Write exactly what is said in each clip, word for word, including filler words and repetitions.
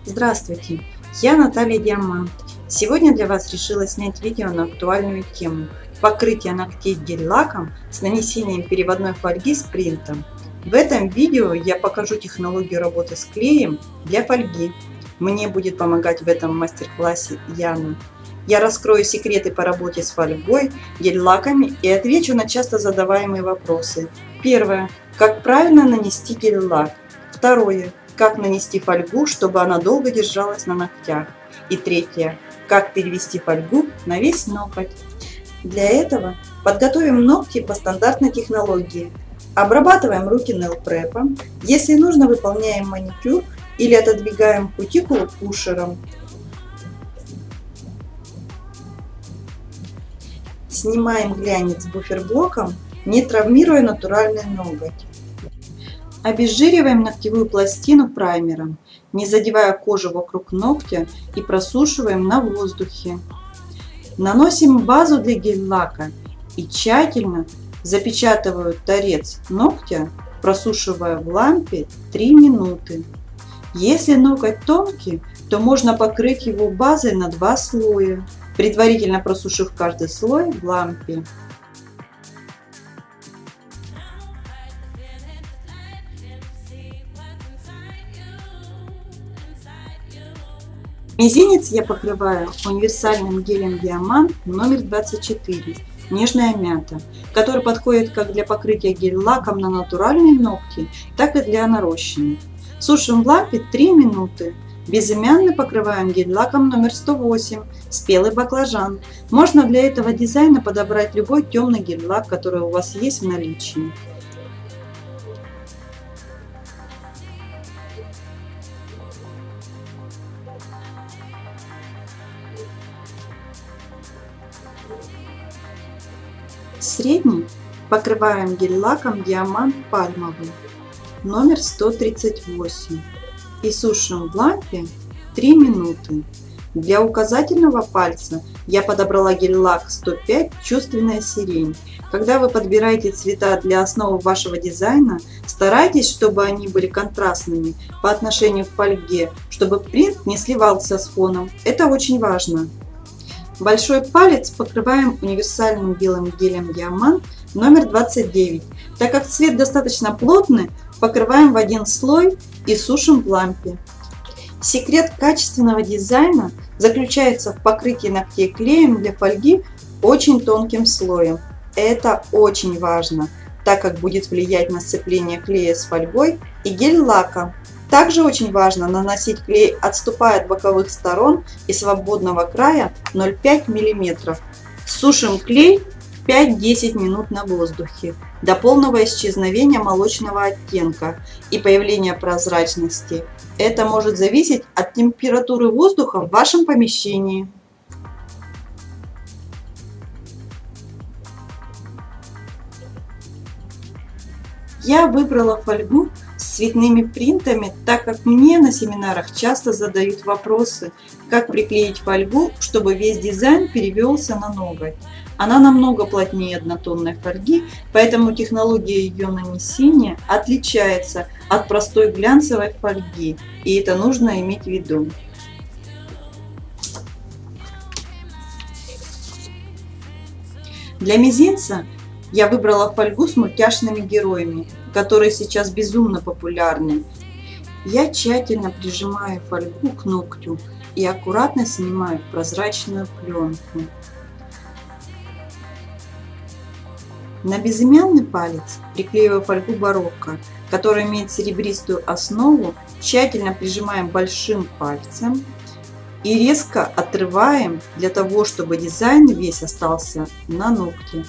Здравствуйте, я Наталья Диамант. Сегодня для вас решила снять видео на актуальную тему – покрытие ногтей гель-лаком с нанесением переводной фольги с принтом. В этом видео я покажу технологию работы с клеем для фольги. Мне будет помогать в этом мастер-классе Яна. Я раскрою секреты по работе с фольгой, гель-лаками и отвечу на часто задаваемые вопросы. Первое. Как правильно нанести гель-лак? Второе. Как нанести фольгу, чтобы она долго держалась на ногтях. И третье. Как перевести фольгу на весь ноготь. Для этого подготовим ногти по стандартной технологии. Обрабатываем руки нейл-препом. Если нужно, выполняем маникюр или отодвигаем кутикулу пушером. Снимаем глянец буферблоком, не травмируя натуральный ноготь. Обезжириваем ногтевую пластину праймером, не задевая кожу вокруг ногтя, и просушиваем на воздухе. Наносим базу для гель-лака и тщательно запечатываю торец ногтя, просушивая в лампе три минуты. Если ноготь тонкий, то можно покрыть его базой на два слоя, предварительно просушив каждый слой в лампе. Мизинец я покрываю универсальным гелем Диамант номер двадцать четыре, нежная мята, который подходит как для покрытия гель-лаком на натуральные ногти, так и для нарощенных. Сушим в лампе три минуты. Безымянный покрываем гель-лаком номер сто восемь, спелый баклажан. Можно для этого дизайна подобрать любой темный гель-лак, который у вас есть в наличии. Средний покрываем гель-лаком Диамант пальмовый номер сто тридцать восемь и сушим в лампе три минуты. Для указательного пальца я подобрала гель-лак сто пять чувственная сирень. Когда вы подбираете цвета для основы вашего дизайна, старайтесь, чтобы они были контрастными по отношению к фольге, чтобы принт не сливался с фоном. Это очень важно. Большой палец покрываем универсальным белым гелем Диамант номер двадцать девять. Так как цвет достаточно плотный, покрываем в один слой и сушим в лампе. Секрет качественного дизайна заключается в покрытии ногтей клеем для фольги очень тонким слоем. Это очень важно, так как будет влиять на сцепление клея с фольгой и гель-лака. Также очень важно наносить клей, отступая от боковых сторон и свободного края ноль целых пять десятых миллиметра. Сушим клей пять-десять минут на воздухе до полного исчезновения молочного оттенка и появления прозрачности. Это может зависеть от температуры воздуха в вашем помещении. Я выбрала фольгу с цветными принтами, так как мне на семинарах часто задают вопросы, как приклеить фольгу, чтобы весь дизайн перевелся на ноготь. Она намного плотнее однотонной фольги, поэтому технология ее нанесения отличается от простой глянцевой фольги, и это нужно иметь в виду. Для мизинца я выбрала фольгу с мультяшными героями, которые сейчас безумно популярны. Я тщательно прижимаю фольгу к ногтю и аккуратно снимаю прозрачную пленку. На безымянный палец приклеиваю фольгу барокко, которая имеет серебристую основу, тщательно прижимаем большим пальцем и резко отрываем для того, чтобы дизайн весь остался на ногте.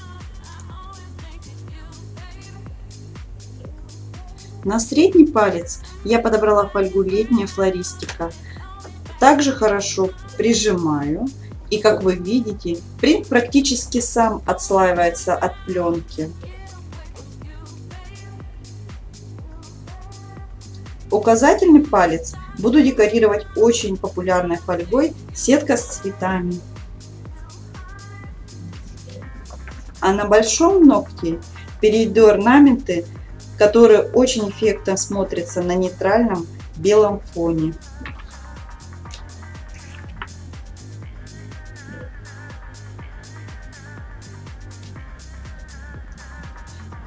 На средний палец я подобрала фольгу летняя флористика. Также хорошо прижимаю, и как вы видите, принт практически сам отслаивается от пленки. Указательный палец буду декорировать очень популярной фольгой сетка с цветами. А на большом ногте перейду орнаменты, которые очень эффектно смотрятся на нейтральном белом фоне.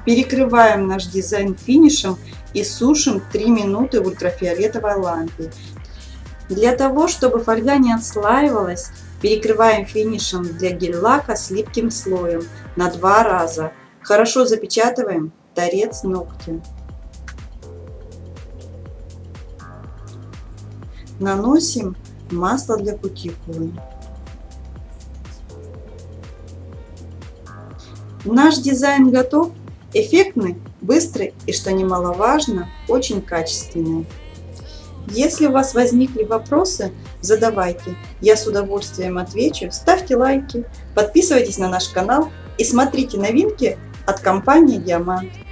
Перекрываем наш дизайн финишем и сушим три минуты в ультрафиолетовой лампе. Для того, чтобы фольга не отслаивалась, перекрываем финишем для гель-лака с липким слоем на два раза. Хорошо запечатываем торец ногтя. Наносим масло для кутикулы. Наш дизайн готов. Эффектный, быстрый и, что немаловажно, очень качественный. Если у вас возникли вопросы, задавайте. Я с удовольствием отвечу. Ставьте лайки, подписывайтесь на наш канал и смотрите новинки от компании Диамант.